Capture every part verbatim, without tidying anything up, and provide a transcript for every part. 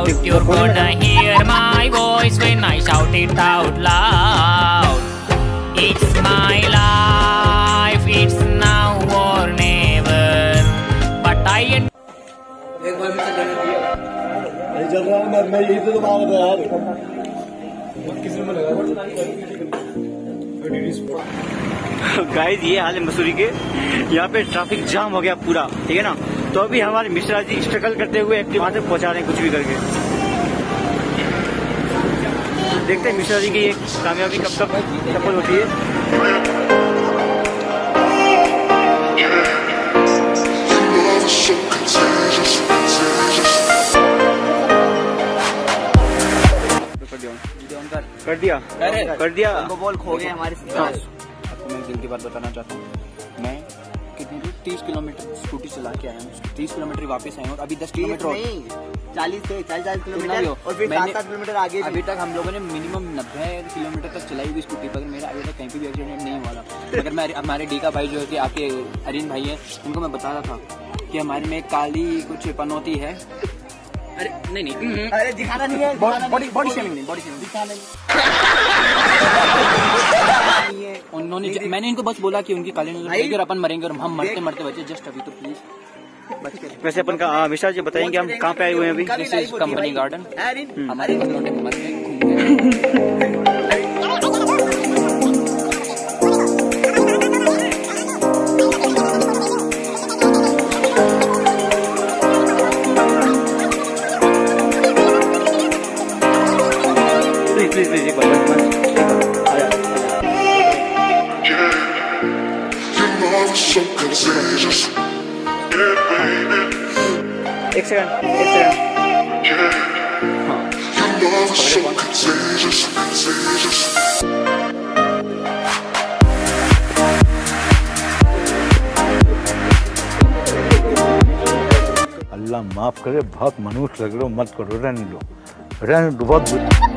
out, you're gonna hear my voice when I shout it out loud. It's my life, it's now or never. But I ain't. एक बार भी चल रहा है चल रहा मैं मैं यही तो मार रहा यार किसी ने लगा गाइस ये हाल है मसूरी के। यहाँ पे ट्रैफिक जाम हो गया पूरा, ठीक है ना। तो अभी हमारे मिश्रा जी स्ट्रगल करते हुए एक्टिव वहां तक पहुंचा रहे हैं कुछ भी करके। देखते हैं मिश्रा जी की ये कामयाबी कब तक सफल होती है। कर दिया कर दिया उनको बोल खो गए हमारे साथ। आपको मैं दिल की बात बताना चाहता हूँ, मैं कितनी दूर तीस किलोमीटर स्कूटी चला के आया हूँ, तीस किलोमीटर वापस आया हूँ। अभी दस किलोमीटर चालीस से चालीस चालीस किलोमीटर और फिर सात सात किलोमीटर आगे। अभी तक हम लोगों ने मिनिमम नब्बे किलोमीटर तक चलाई हुई स्कूटी पर। मेरा अभी तक कहीं भी एक्सीडेंट नहीं हुआ था। मगर मैं हमारे डी का भाई जो है कि आपके अरिन भाई है, उनको मैं बता रहा था कि हमारे में काली कुछ पनौती है। अरे नहीं नहीं अरे दिखाना नहीं है, बॉडी बॉडी शेमिंग नहीं, बॉडी शेमिंग दिखाना नहीं। उन्होंने मैंने इनको बस बोला कि उनकी काली नजर अपन मरेंगे और हम मरते मरते बचे। जस्ट अभी तो प्लीज बच के। वैसे अपन का मिश्रा जी बताएंगे हम कहाँ पे आए हुए हैं अभी। This is company garden. हमारे मर गए घूम गए। प्लीज प्लीज एक बार एक सेकंड एक सेकंड अल्लाह माफ करे, बहुत मनुष्य लग रहे हो, मत करो, रहने दो रहने दो। बहुत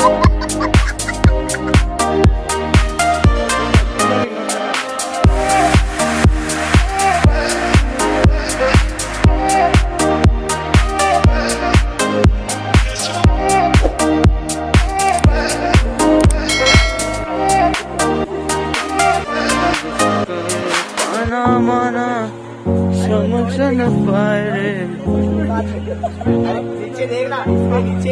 नीचे देखना, नीचे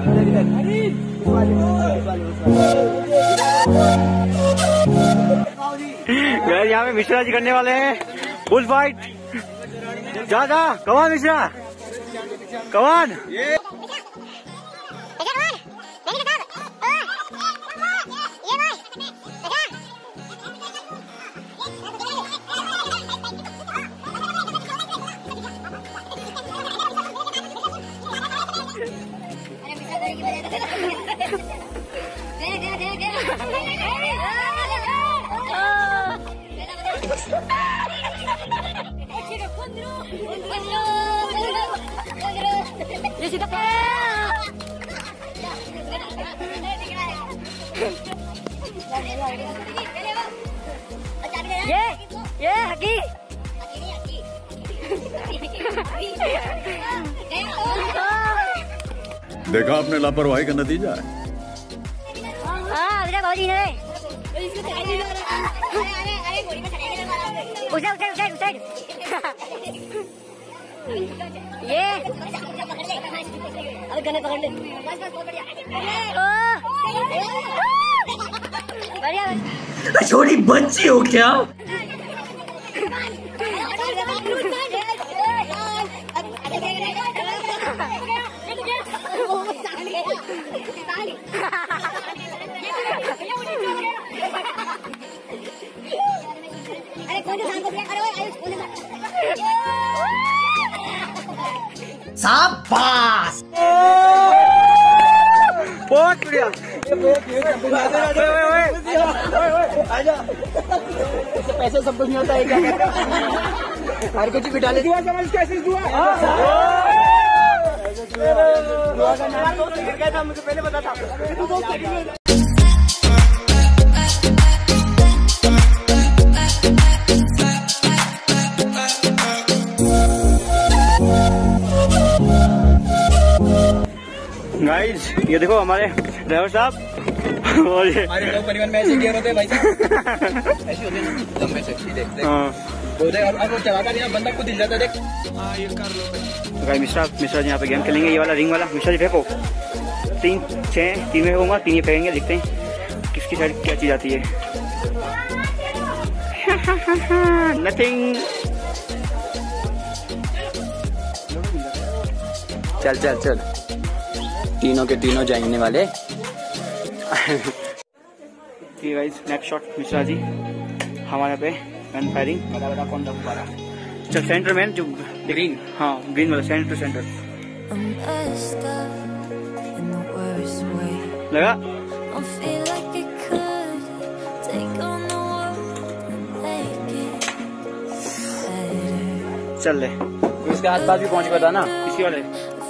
यार यहाँ पे मिश्रा जी करने वाले हैं बुल फाइट। जा जा कमान मिश्रा कमान। ये ये हकी देखा आपने लापरवाही का नतीजा है। हाँ भाजी ने उसे उसे उसे उसे ये अब गने पकड़ ले। बढ़िया छोटी बच्ची हो क्या? शाबाश बहुत बढ़िया। पैसे सब कुछ नहीं होता है क्या? हर कुछ भी डाले। दुआ समझ कैसे दुआ? दुआ का नाम दोस्त गिर गया था, मुझे पहले पता था। ये देखो हमारे ड्राइवर साहब और ये हमारे लोग परिवहन में ऐसे गियर होते हैं भाई साहब, ऐसे होते हैं लंबे से सीधे। हाँ वो देख अब वो चलाता नहीं बंदा खुद हिल जाता है, देख। तो भाई मिश्रा मिश्रा जी यहाँ पे गेम खेलेंगे, ये वाला रिंग वाला। मिश्रा जी फेंको, तीन छः तीन में होगा, तीन ही फेंकेंगे, देखते हैं किसकी साइड क्या चीज आती है। नथिंग। चल चल चल, तीनों के तीनों जाएंगे वाले। ये गाइस स्नैपशॉट मिश्रा जी हमारे पे गन फायरिंग। बता बता कौन लगू रहा? चल सेंटर मैन जो ग्रीन, हाँ ग्रीन वाला सेंटर टू सेंटर लगा। चल ले तो इसके आस पास भी पहुंच गया था ना इसी वाले।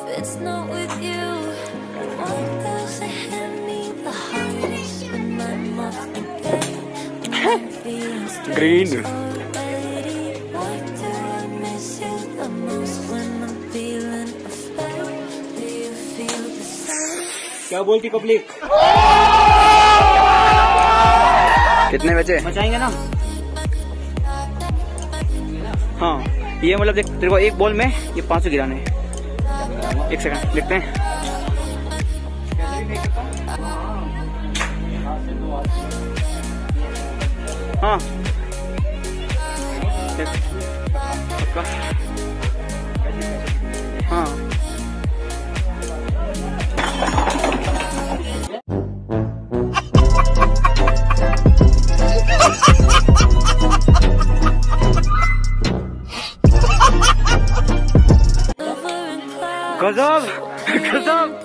ग्रीन क्या बोलती पब्लिक? कितने बचे? बचाएंगे ना। हाँ ये मतलब देख तेरे को एक बॉल में ये पाँच सौ गिराने हैं। एक सेकंड देखते हैं। हाँ हाँ गजब गजब।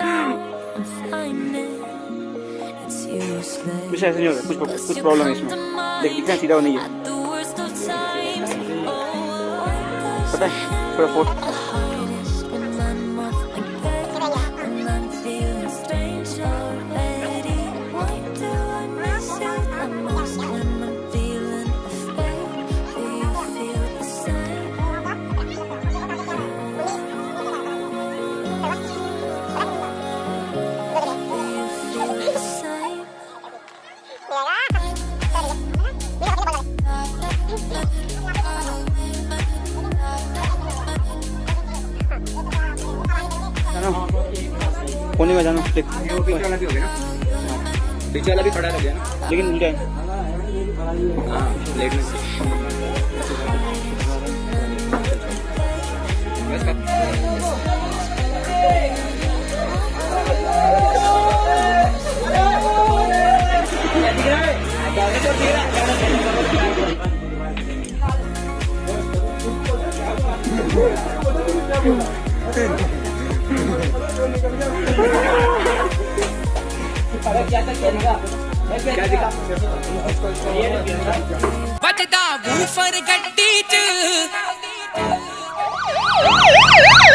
कुछ ऐसा नहीं होगा, कुछ कुछ प्रॉब्लम है इसमें। देख इतना सीधा नहीं है, पता है थोड़ा फोट। कोने में जाना देख, पीछे वाला भी हो गया ना, पीछे वाला भी खड़ा रह गया ना, लेकिन उल्टा है। हाँ लेट में बजदा बूफर गड्डी च